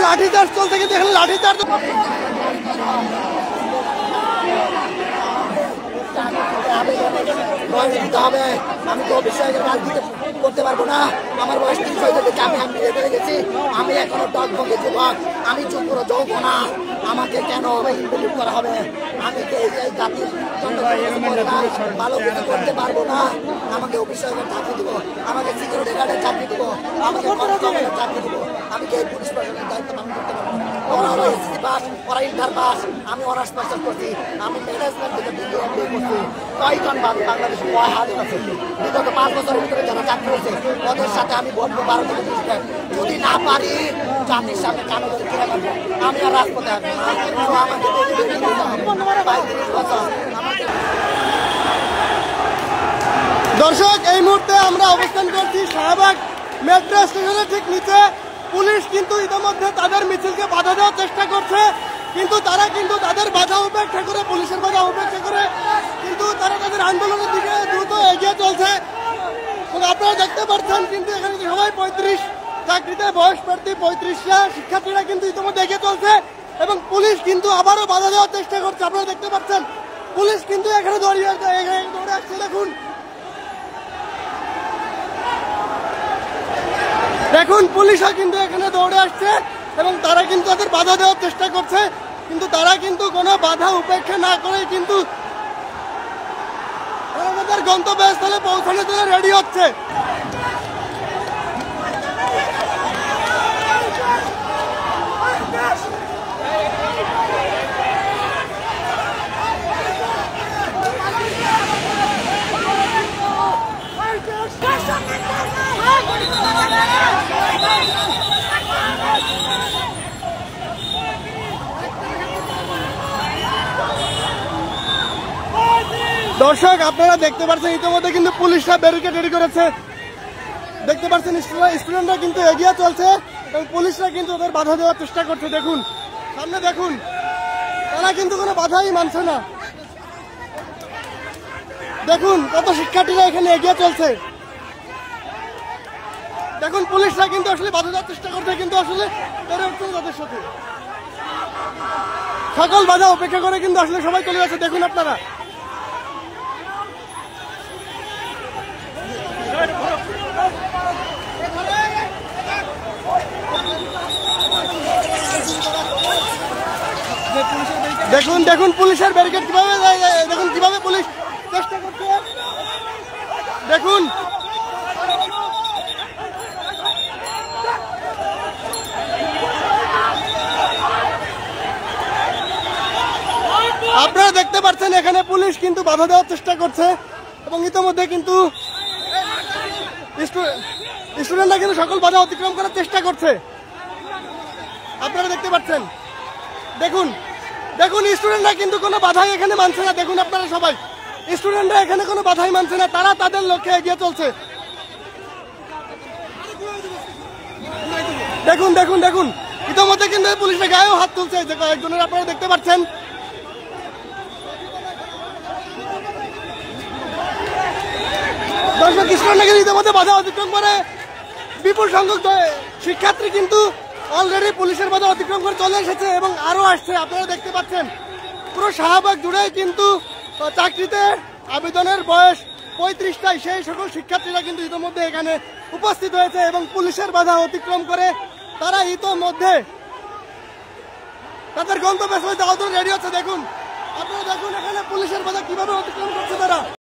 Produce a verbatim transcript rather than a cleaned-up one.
লাঠিচার্জ চলছে, কিন্তু এখানে লাঠিচার্জ হবে। আমি তো অবশ্যই রাজনীতি করতে পারবো না, আমার বয়স তিরিশ হয়ে গেছে, আমি আমি বেড়ে গেছি, আমি এখনো টক ভঙ্গে যুবক, আমি চুপ করে যৌব না, আমাকে কেন ইন্টারভিউ করা হবে? আমি এই জাতির ভালো কিছু করতে পারবো না, আমাকে অফিসার চাকরি দিব, আমাকে সিকিউরিটি গার্ডের চাকরি দিব, আমাকে কনস্টেবলের চাকরি দিব, আমি কি এই পুলিশ প্রশাসনের দায়িত্ব পালন করতে পারবো? ওরা হলো এসএসসি পাস, ওরা ইন্টার পাস, আমি অনার্স পাস করছি, আমি ম্যানেজমেন্ট থেকে ডিগ্রি এমবিএ করছি। কয়জন বাংলাদেশ কয় হাজার আছে বিগত পাঁচ বছরের ভিতরে যারা চাকরি হয়েছে ওদের সাথে আমি বলবো বারো থেকে তিরিশ টাকা, যদি না পারি জাতির সামনে কানো ধরে কিনে পারবো, আমি আর রাজপথে আসবো না। আমাকে পঁয়ত্রিশ বছর। দর্শক, এই মুহূর্তে আমরা অবস্থান করছি শাহবাগ মেট্রো স্টেশনের ঠিক নিচে। পুলিশ কিন্তু ইতিমধ্যে তাদের মিছিলকে বাধা দেওয়ার চেষ্টা করছে, কিন্তু তারা কিন্তু তাদের বাধা উপেক্ষা করে, পুলিশের বাধা উপেক্ষা করে কিন্তু তারা তাদের আন্দোলনের দিকে দ্রুত এগিয়ে চলছে। আপনারা দেখতে পাচ্ছেন কিন্তু এখানে সবাই পঁয়ত্রিশ চাকরিতে বয়স প্রার্থী পঁয়ত্রিশটা শিক্ষার্থীরা কিন্তু ইতিমধ্যে এগিয়ে চলছে এবং পুলিশ কিন্তু আবারও বাধা দেওয়ার চেষ্টা করছে। আপনারা দেখতে পাচ্ছেন পুলিশ কিন্তু এখানে দৌড়িয়ে দৌড়ে আসছে। দেখুন দেখুন পুলিশও কিন্তু এখানে দৌড়ে আসছে এবং তারা কিন্তু তাদের বাধা দেওয়ার চেষ্টা করছে, কিন্তু তারা কিন্তু কোনো বাধা উপেক্ষা না করে কিন্তু আমাদের গন্তব্যস্থলে পৌঁছানোর জন্য রেডি হচ্ছে। দর্শক, আপনারা দেখতে পাচ্ছেন ইতিমধ্যে কিন্তু পুলিশরা ব্যারিকেড রেডি করেছে। দেখতে পাচ্ছেন স্টুডেন্টরা কিন্তু এগিয়ে চলছে এবং পুলিশরা কিন্তু ওদের বাধা দেওয়ার চেষ্টা করছে। দেখুন সামনে দেখুন, তারা কিন্তু কোনো বাধাই মানছে না। দেখুন কত শিক্ষার্থীরা এখানে এগিয়ে চলছে। দেখুন পুলিশরা কিন্তু আসলে বাধা দেওয়ার চেষ্টা করছে, কিন্তু আসলে তাদের সাথে সকল বাধা উপেক্ষা করে কিন্তু আসলে সবাই চলে যাচ্ছে। দেখুন আপনারা দেখুন দেখুন পুলিশের ব্যারিকেড কিভাবে, দেখুন কিভাবে পুলিশ চেষ্টা করছে। দেখুন আপনারা দেখতে পাচ্ছেন এখানে পুলিশ কিন্তু বাধা দেওয়ার চেষ্টা করছে এবং ইতিমধ্যে কিন্তু স্টুডেন্টরা কিন্তু সকল বাধা অতিক্রম করার চেষ্টা করছে। আপনারা দেখতে পাচ্ছেন, দেখুন দেখুন স্টুডেন্টরা কিন্তু কোনো বাধাই এখানে মানছে না। দেখুন আপনারা সবাই, স্টুডেন্টরা এখানে কোনো বাধাই মানছে না, তারা তাদের লক্ষ্যে এগিয়ে চলছে। দেখুন দেখুন দেখুন ইতিমধ্যে কিন্তু পুলিশের গায়েও হাত তুলছে যে কয়েকজনের, আপনারা দেখতে পাচ্ছেন। দর্শক, স্টুডেন্টরা কিন্তু ইতিমধ্যে বাধা অতিক্রম করে বিপুল সংখ্যক শিক্ষার্থী কিন্তু অলরেডি পুলিশের বাধা অতিক্রম করে চলে এসেছে এবং আরো আসছে। আপনারা দেখতে পাচ্ছেন পুরো শাহবাগ জুড়েই কিন্তু চাকরিতে আবেদনের বয়স পঁয়ত্রিশটায় সেই সকল শিক্ষার্থীরা কিন্তু ইতিমধ্যে এখানে উপস্থিত হয়েছে এবং পুলিশের বাধা অতিক্রম করে তারা ইতিমধ্যে তাদের গন্তব্যস্থলে যাওয়ার জন্য রেডি হচ্ছে। দেখুন আপনারা দেখুন এখানে পুলিশের বাধা কিভাবে অতিক্রম করছে তারা।